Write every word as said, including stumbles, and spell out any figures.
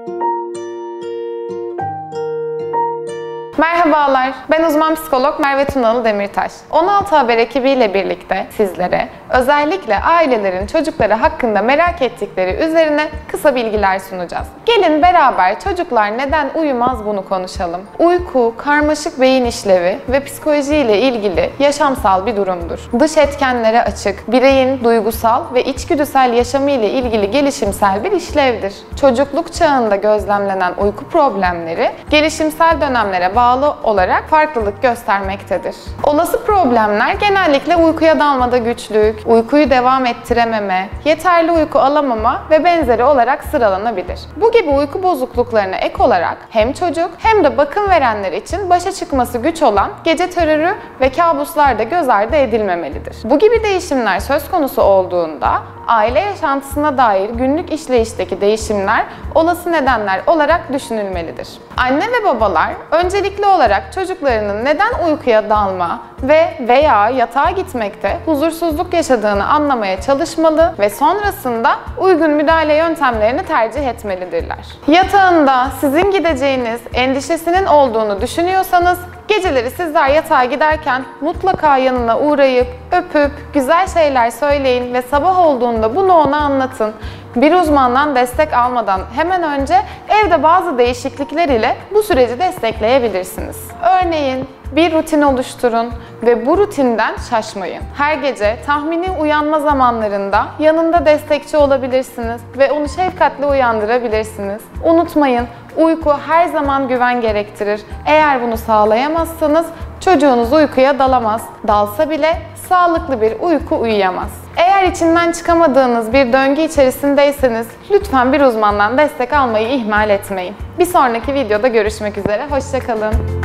Merhabalar, ben uzman psikolog Merve Tunalı Demirtaş. on altı Haber ekibiyle birlikte sizlere özellikle ailelerin çocukları hakkında merak ettikleri üzerine kısa bilgiler sunacağız. Gelin beraber çocuklar neden uyumaz bunu konuşalım. Uyku, karmaşık beyin işlevi ve psikoloji ile ilgili yaşamsal bir durumdur. Dış etkenlere açık, bireyin duygusal ve içgüdüsel yaşamı ile ilgili gelişimsel bir işlevdir. Çocukluk çağında gözlemlenen uyku problemleri gelişimsel dönemlere bağlı bağlı olarak farklılık göstermektedir. Olası problemler genellikle uykuya dalmada güçlük, uykuyu devam ettirememe, yeterli uyku alamama ve benzeri olarak sıralanabilir. Bu gibi uyku bozukluklarına ek olarak hem çocuk hem de bakım verenler için başa çıkması güç olan gece terörü ve kabuslar da göz ardı edilmemelidir. Bu gibi değişimler söz konusu olduğunda aile yaşantısına dair günlük işleyişteki değişimler olası nedenler olarak düşünülmelidir. Anne ve babalar öncelikli olarak çocuklarının neden uykuya dalma ve veya yatağa gitmekte huzursuzluk yaşadığını anlamaya çalışmalı ve sonrasında uygun müdahale yöntemlerini tercih etmelidirler. Yatağında sizin gideceğiniz endişesinin olduğunu düşünüyorsanız, geceleri sizler yatağa giderken mutlaka yanına uğrayıp, öpüp, güzel şeyler söyleyin ve sabah olduğunda bunu ona anlatın. Bir uzmandan destek almadan hemen önce evde bazı değişiklikler ile bu süreci destekleyebilirsiniz. Örneğin bir rutin oluşturun ve bu rutinden şaşmayın. Her gece tahmini uyanma zamanlarında yanında destekçi olabilirsiniz ve onu şefkatle uyandırabilirsiniz. Unutmayın, uyku her zaman güven gerektirir. Eğer bunu sağlayamazsanız çocuğunuz uykuya dalamaz. Dalsa bile sağlıklı bir uyku uyuyamaz. Eğer içinden çıkamadığınız bir döngü içerisindeyseniz lütfen bir uzmandan destek almayı ihmal etmeyin. Bir sonraki videoda görüşmek üzere, hoşça kalın.